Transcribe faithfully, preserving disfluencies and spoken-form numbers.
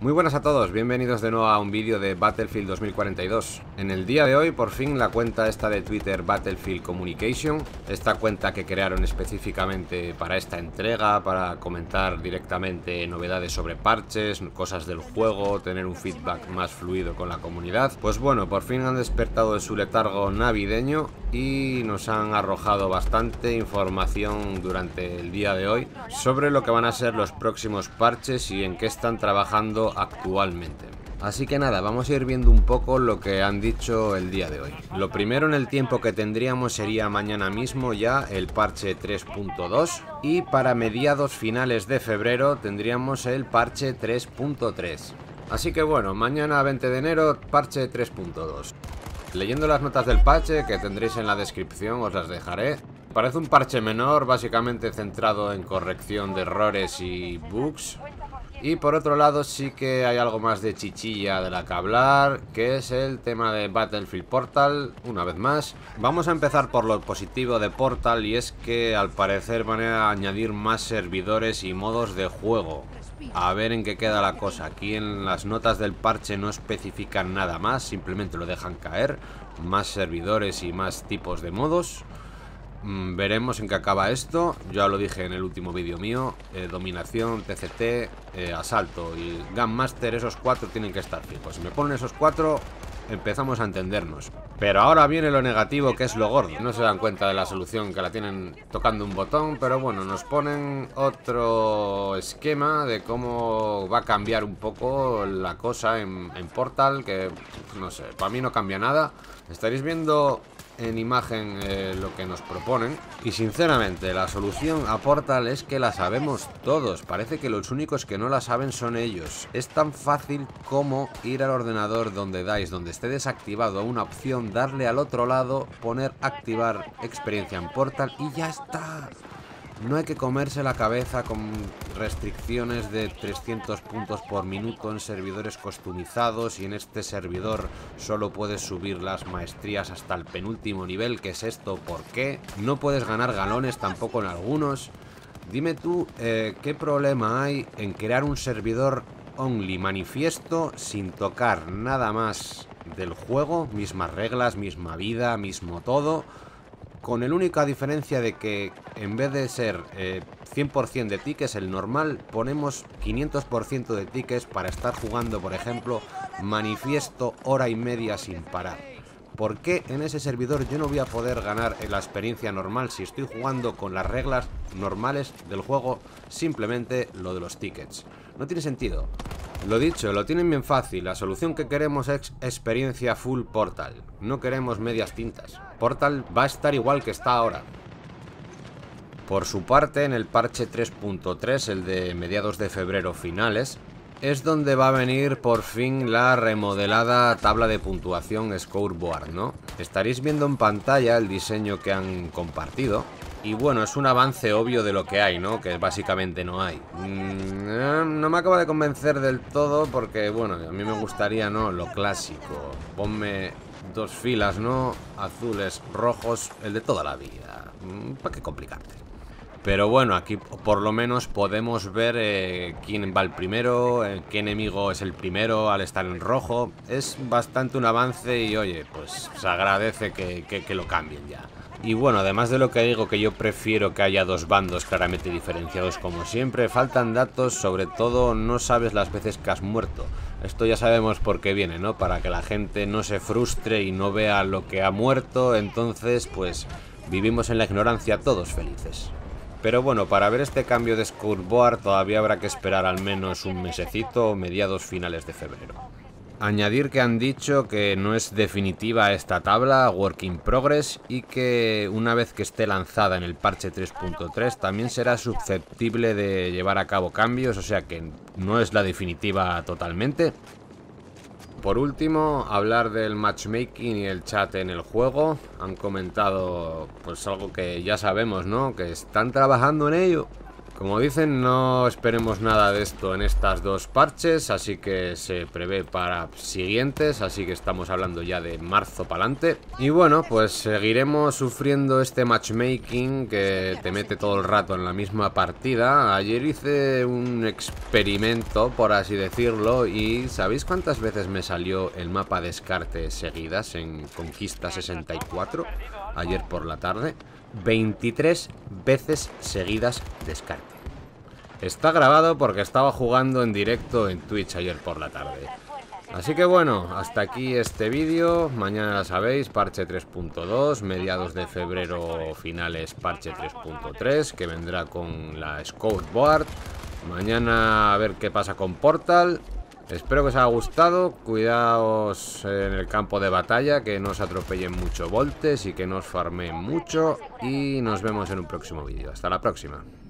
Muy buenas a todos, bienvenidos de nuevo a un vídeo de Battlefield dos mil cuarenta y dos. En el día de hoy, por fin, la cuenta esta de Twitter Battlefield Communication, esta cuenta que crearon específicamente para esta entrega, para comentar directamente novedades sobre parches, cosas del juego, tener un feedback más fluido con la comunidad. Pues bueno, por fin han despertado de su letargo navideño y nos han arrojado bastante información durante el día de hoy sobre lo que van a ser los próximos parches y en qué están trabajando actualmente. Así que nada, vamos a ir viendo un poco lo que han dicho el día de hoy. Lo primero en el tiempo que tendríamos sería mañana mismo ya el parche tres punto dos y para mediados finales de febrero tendríamos el parche tres punto tres. Así que bueno, mañana veinte de enero, parche tres punto dos. Leyendo las notas del parche que tendréis en la descripción, os las dejaré. Parece un parche menor, básicamente centrado en corrección de errores y bugs. Y por otro lado sí que hay algo más de chichilla de la que hablar, que es el tema de Battlefield Portal, una vez más. Vamos a empezar por lo positivo de Portal, y es que al parecer van a añadir más servidores y modos de juego. A ver en qué queda la cosa. Aquí en las notas del parche no especifican nada más, simplemente lo dejan caer. Más servidores y más tipos de modos. Mm, veremos en qué acaba esto. Ya lo dije en el último vídeo mío, eh, dominación, T C T, eh, asalto y Gunmaster, esos cuatro tienen que estar fijos. Si me ponen esos cuatro, empezamos a entendernos. Pero ahora viene lo negativo, que es lo gordo. No se dan cuenta de la solución, que la tienen tocando un botón, pero bueno, nos ponen otro esquema de cómo va a cambiar un poco la cosa en, en Portal, que no sé, para mí no cambia nada. Estaréis viendo en imagen eh, lo que nos proponen, y sinceramente la solución a Portal es que la sabemos todos. Parece que los únicos que no la saben son ellos. Es tan fácil como ir al ordenador donde dais, donde esté desactivado una opción, darle al otro lado, poner activar experiencia en Portal y ya está. No hay que comerse la cabeza con restricciones de trescientos puntos por minuto en servidores customizados, y en este servidor solo puedes subir las maestrías hasta el penúltimo nivel. ¿Qué es esto? ¿Por qué? No puedes ganar galones tampoco en algunos. Dime tú, eh, ¿qué problema hay en crear un servidor only manifiesto sin tocar nada más del juego? Mismas reglas, misma vida, mismo todo, con la única diferencia de que en vez de ser eh, cien por cien de tickets, el normal, ponemos quinientos por ciento de tickets para estar jugando, por ejemplo, manifiesto hora y media sin parar. ¿Por qué en ese servidor yo no voy a poder ganar en la experiencia normal si estoy jugando con las reglas normales del juego, simplemente lo de los tickets? No tiene sentido. Lo dicho, lo tienen bien fácil. La solución que queremos es experiencia full Portal. No queremos medias tintas. Portal va a estar igual que está ahora. Por su parte, en el parche tres punto tres, el de mediados de febrero finales, es donde va a venir por fin la remodelada tabla de puntuación scoreboard, ¿no? Estaréis viendo en pantalla el diseño que han compartido. Y bueno, es un avance obvio de lo que hay, ¿no? Que básicamente no hay. Mm, no me acaba de convencer del todo porque, bueno, a mí me gustaría, ¿no? Lo clásico. Ponme dos filas, ¿no? Azules, rojos, el de toda la vida. ¿Para qué complicarte? Pero bueno, aquí por lo menos podemos ver eh, quién va el primero, eh, qué enemigo es el primero al estar en rojo. Es bastante un avance y, oye, pues se agradece que, que, que lo cambien ya. Y bueno, además de lo que digo, que yo prefiero que haya dos bandos claramente diferenciados como siempre, faltan datos, sobre todo no sabes las veces que has muerto. Esto ya sabemos por qué viene, ¿no? Para que la gente no se frustre y no vea lo que ha muerto, entonces pues vivimos en la ignorancia todos felices. Pero bueno, para ver este cambio de scoreboard todavía habrá que esperar al menos un mesecito o mediados finales de febrero. Añadir que han dicho que no es definitiva esta tabla, work in progress, y que una vez que esté lanzada en el parche tres punto tres también será susceptible de llevar a cabo cambios, o sea que no es la definitiva totalmente. Por último, hablar del matchmaking y el chat en el juego. Han comentado pues algo que ya sabemos, ¿no? Que están trabajando en ello. Como dicen, no esperemos nada de esto en estas dos parches, así que se prevé para siguientes, así que estamos hablando ya de marzo para adelante. Y bueno, pues seguiremos sufriendo este matchmaking que te mete todo el rato en la misma partida. Ayer hice un experimento, por así decirlo, y ¿sabéis cuántas veces me salió el mapa descarte seguidas en Conquista sesenta y cuatro? Ayer por la tarde. veintitrés veces seguidas descarte. Está grabado porque estaba jugando en directo en Twitch ayer por la tarde. Así que bueno, hasta aquí este vídeo. Mañana ya sabéis, parche tres punto dos, mediados de febrero finales parche tres punto tres, que vendrá con la Scout Board. Mañana a ver qué pasa con Portal. Espero que os haya gustado. Cuidaos en el campo de batalla, que no os atropellen mucho voltes y que no os farmeen mucho. Y nos vemos en un próximo vídeo. Hasta la próxima.